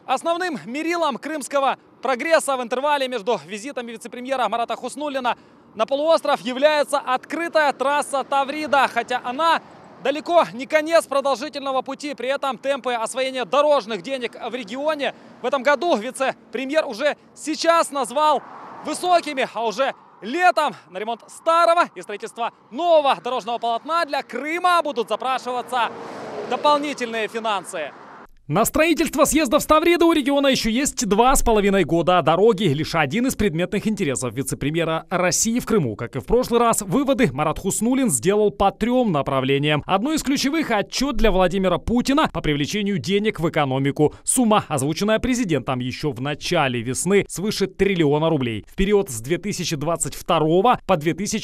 Основным мерилом крымского прогресса в интервале между визитами вице-премьера Марата Хуснуллина на полуостров является открытая трасса Таврида, хотя она далеко не конец продолжительного пути. При этом темпы освоения дорожных денег в регионе в этом году вице-премьер уже сейчас назвал высокими, а уже летом на ремонт старого и строительство нового дорожного полотна для Крыма будут запрашиваться дополнительные финансы. На строительство съездов с Таврида у региона еще есть 2,5 года. Дороги — лишь один из предметных интересов вице-премьера России в Крыму. Как и в прошлый раз, выводы Марат Хуснуллин сделал по 3 направлениям. Одно из ключевых — отчет для Владимира Путина по привлечению денег в экономику. Сумма, озвученная президентом еще в начале весны, свыше 1 триллиона рублей. В период с 2022 по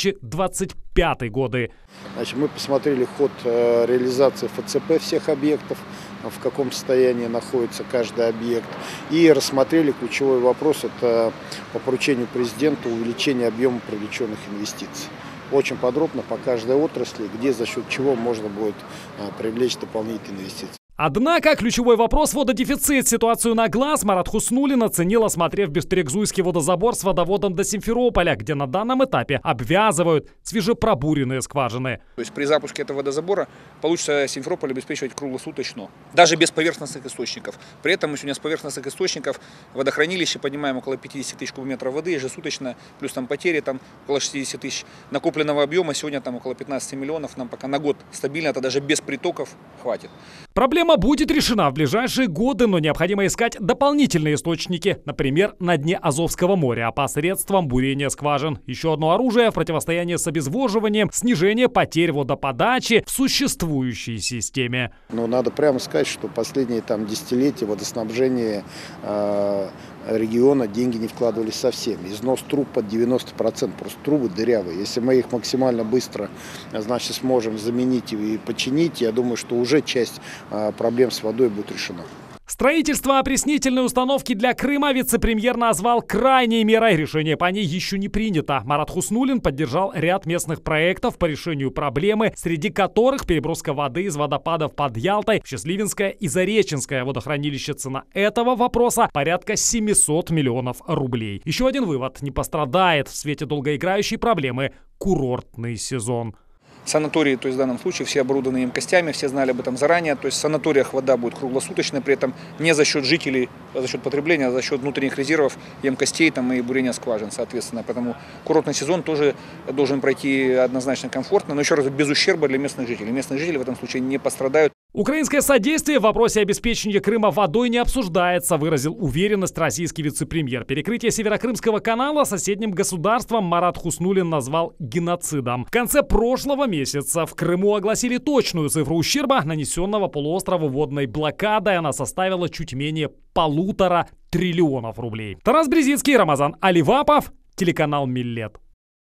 2025 годы. Значит, мы посмотрели ход реализации ФЦП всех объектов, в каком состоянии находится каждый объект, и рассмотрели ключевой вопрос: это по поручению президента увеличение объема привлеченных инвестиций. Очень подробно по каждой отрасли, где за счет чего можно будет привлечь дополнительные инвестиции. Однако ключевой вопрос — вододефицит. Ситуацию на глаз Марат Хуснуллин оценил, осмотрев Бестерегзуйский водозабор с водоводом до Симферополя, где на данном этапе обвязывают свежепробуренные скважины. То есть при запуске этого водозабора получится Симферополь обеспечивать круглосуточно, даже без поверхностных источников. При этом мы сегодня с поверхностных источников водохранилище поднимаем около 50 тысяч кубометров воды ежесуточно, плюс там потери там около 60 тысяч накопленного объема. Сегодня там около 15 миллионов, нам пока на год стабильно, это даже без притоков хватит. Проблема будет решена в ближайшие годы, но необходимо искать дополнительные источники, например, на дне Азовского моря, посредством бурения скважин. Еще одно оружие в противостоянии с обезвоживанием, снижение потерь водоподачи в существующей системе. Но надо прямо сказать, что последние десятилетия водоснабжение региона деньги не вкладывались совсем. Износ труб под 90%, просто трубы дырявые. Если мы их максимально быстро, значит, сможем заменить и починить, я думаю, что уже часть проблем с водой будет решена. Строительство опреснительной установки для Крыма вице-премьер назвал крайней мерой. Решение по ней еще не принято. Марат Хуснуллин поддержал ряд местных проектов по решению проблемы, среди которых переброска воды из водопадов под Ялтой в Счастливинское и Зареченское водохранилище. Цена этого вопроса порядка 700 миллионов рублей. Еще один вывод: не пострадает в свете долгоиграющей проблемы курортный сезон. Санатории, то есть в данном случае, все оборудованы емкостями, все знали об этом заранее. То есть в санаториях вода будет круглосуточной, при этом не за счет жителей, за счет потребления, а за счет внутренних резервов, емкостей и бурения скважин, соответственно. Поэтому курортный сезон тоже должен пройти однозначно комфортно, но еще раз, без ущерба для местных жителей. Местные жители в этом случае не пострадают. Украинское содействие в вопросе обеспечения Крыма водой не обсуждается, выразил уверенность российский вице-премьер. Перекрытие Северокрымского канала соседним государством Марат Хуснуллин назвал геноцидом. В конце прошлого месяца в Крыму огласили точную цифру ущерба, нанесенного полуострову водной блокадой. Она составила чуть менее 1,5 триллиона рублей. Тарас Брезицкий, Рамазан Аливапов, телеканал Миллет.